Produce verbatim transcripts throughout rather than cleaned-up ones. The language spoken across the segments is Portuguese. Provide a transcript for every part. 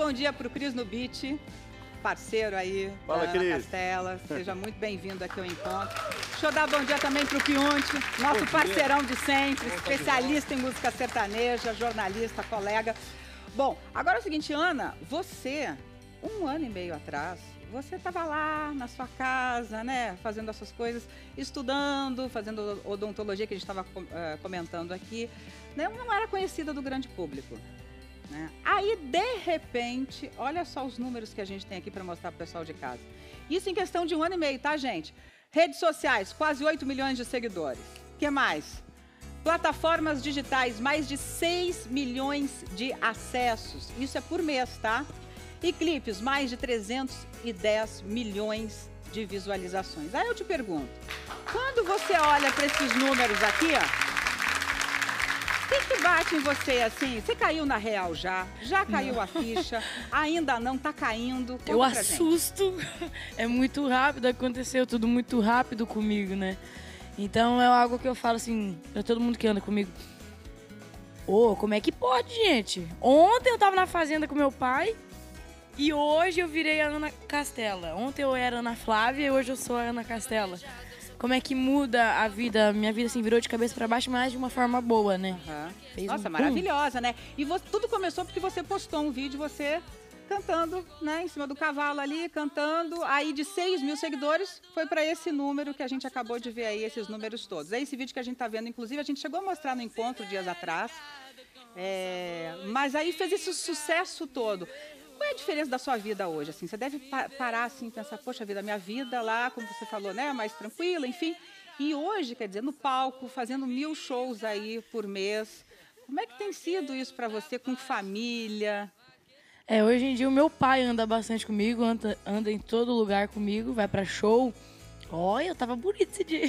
bom dia para o Cris no Beat, parceiro aí Fala, da Cris. Castela. Seja muito bem-vindo aqui ao encontro. Deixa eu dar bom dia também para o Pionte, nosso parceirão de sempre, especialista em música sertaneja, jornalista, colega. Bom, agora é o seguinte, Ana, você, um ano e meio atrás, você estava lá na sua casa, né, fazendo as suas coisas, estudando, fazendo odontologia, que a gente estava uh, comentando aqui, né, não era conhecida do grande público. Né? Aí, de repente, olha só os números que a gente tem aqui para mostrar para o pessoal de casa. Isso em questão de um ano e meio, tá, gente? Redes sociais, quase oito milhões de seguidores. O que mais? Plataformas digitais, mais de seis milhões de acessos. Isso é por mês, tá? E clipes, mais de trezentos e dez milhões de visualizações. Aí eu te pergunto, quando você olha para esses números aqui, ó, o que, que bate em você assim? Você caiu na real já? Já caiu não. a ficha? Ainda não? Tá caindo? Conta eu assusto. Gente. É muito rápido, aconteceu tudo muito rápido comigo, né? Então é algo que eu falo assim pra todo mundo que anda comigo. Ô, oh, como é que pode, gente? Ontem eu tava na fazenda com meu pai e hoje eu virei a Ana Castela. Ontem eu era a Ana Flávia e hoje eu sou a Ana Castela. Como é que muda a vida, minha vida assim, virou de cabeça para baixo, mas de uma forma boa, né? Uhum. Nossa, um maravilhosa, né? E você, tudo começou porque você postou um vídeo, você cantando, né, em cima do cavalo ali, cantando, aí de seis mil seguidores, foi para esse número que a gente acabou de ver aí, esses números todos. É esse vídeo que a gente tá vendo, inclusive, a gente chegou a mostrar no encontro dias atrás, é, mas aí fez esse sucesso todo. Qual é a diferença da sua vida hoje? Assim, você deve pa parar assim e pensar, poxa vida, minha vida lá, como você falou, né, mais tranquila, enfim. E hoje, quer dizer, no palco, fazendo mil shows aí por mês. Como é que tem sido isso para você com família? É, hoje em dia o meu pai anda bastante comigo, anda, anda em todo lugar comigo, vai pra show. Olha, eu tava bonito esse dia.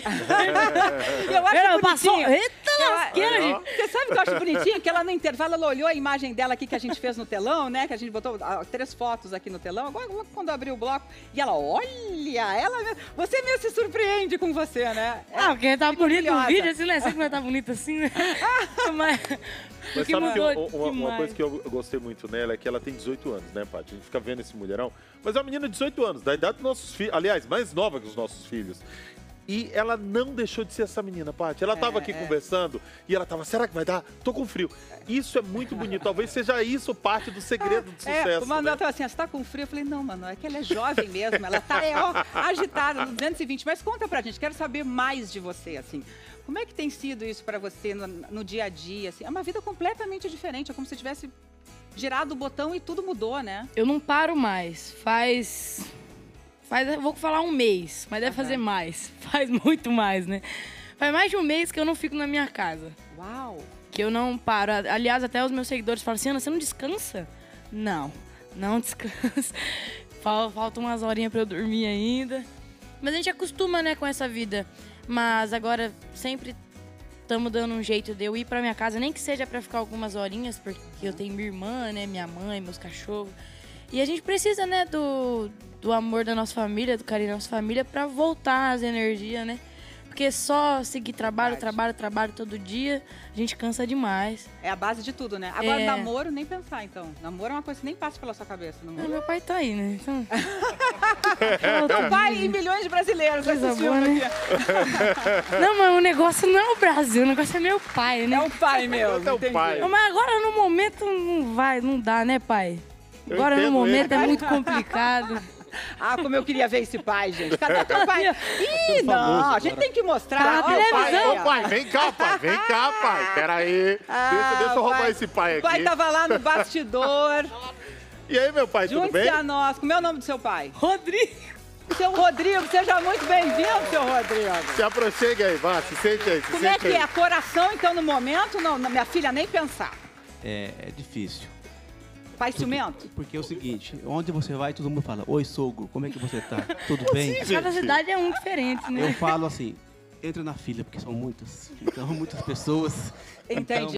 Eu acho eu bonitinho. Passou... Eita, lasqueira, gente. Você sabe o que eu acho bonitinho? Que ela no intervalo, ela olhou a imagem dela aqui que a gente fez no telão, né? Que a gente botou ah, três fotos aqui no telão. Agora, quando abriu o bloco, e ela, olha, ela... Você mesmo se surpreende com você, né? Ah, porque tá bonito no vídeo, assim, né? Sempre vai estar bonito assim, né? Mas... Mas que sabe mudou que uma, uma coisa que eu gostei muito nela é que ela tem dezoito anos, né, Paty? A gente fica vendo esse mulherão. Mas é uma menina de dezoito anos, da idade dos nossos filhos. Aliás, mais nova que os nossos filhos. E ela não deixou de ser essa menina, Paty. Ela estava é, aqui é. conversando e ela estava, será que vai dar? Tô com frio. Isso é muito bonito. Talvez seja isso parte do segredo do sucesso. É, o Manuel né? tava assim, você tá com frio? Eu falei, não, Manuel, é que ela é jovem mesmo. Ela tá é, ó, agitada no duzentos e vinte. Mas conta pra gente, quero saber mais de você, assim. Como é que tem sido isso pra você no, no dia a dia? Assim? É uma vida completamente diferente. É como se tivesse girado o botão e tudo mudou, né? Eu não paro mais. Faz... Faz, eu vou falar um mês, mas deve uhum. fazer mais. Faz muito mais, né? Faz mais de um mês que eu não fico na minha casa. Uau! Que eu não paro. Aliás, até os meus seguidores falam assim, Ana, você não descansa? Não, não descansa. Faltam umas horinhas pra eu dormir ainda. Mas a gente acostuma, né, com essa vida. Mas agora sempre estamos dando um jeito de eu ir pra minha casa, nem que seja pra ficar algumas horinhas, porque eu tenho minha irmã, né, minha mãe, meus cachorros. E a gente precisa, né, do... do amor da nossa família, do carinho da nossa família, pra voltar as energias, né? Porque só seguir trabalho, trabalho, trabalho todo dia, a gente cansa demais. É a base de tudo, né? Agora, é... namoro, nem pensar, então. Namoro é uma coisa que nem passa pela sua cabeça. Namoro. É, meu pai tá aí, né? Então... Meu pai e milhões de brasileiros assistindo né? aqui. Não, mas o negócio não é o Brasil, o negócio é meu pai, né? É o pai mesmo, é o pai. Mas agora, no momento, não vai, não dá, né, pai? Agora, no momento, ele. é muito complicado. Ah, como eu queria ver esse pai, gente. Cadê teu pai? Ih, não, a gente tem que mostrar. Tá na televisão. Ô, pai, vem cá, pai. Vem cá, pai. Pera aí. Ah, deixa, deixa eu roubar pai, esse pai aqui. O pai tava lá no bastidor. E aí, meu pai, tudo bem? Junte-se a nós. Como é o nome do seu pai? Rodrigo. Seu Rodrigo, seja muito bem-vindo, seu Rodrigo. Se aproxime aí, vá, se sente aí. Se Como sente é que aí. é? Coração, então, no momento? Não, minha filha, nem pensar. É, é difícil. Pai ciumento? Porque é o seguinte, onde você vai, todo mundo fala, oi, sogro, como é que você tá? Tudo bem? Sim, cada cidade é um diferente, né? Eu falo assim, entra na fila, porque são muitas. Então, muitas pessoas. Entendi. Então,